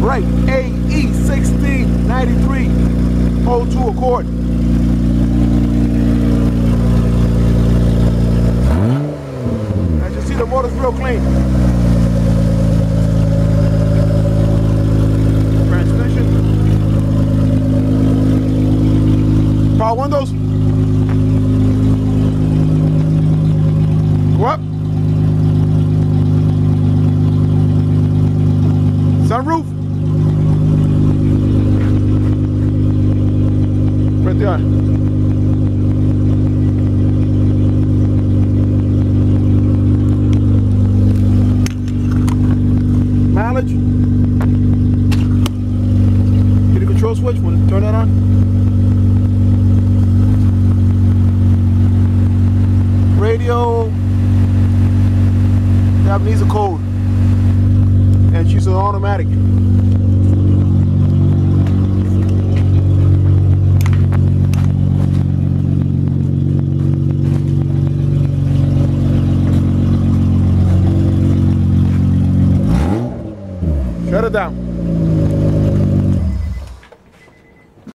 Right, AE 1693, hold 2 Accord. As you see, the motor's real clean. Transmission. Power windows. Go up. Sunroof. Right there. Mileage. Hit the control switch. Want to turn that on? Radio. Japanese code. And she's an automatic. Shut it down.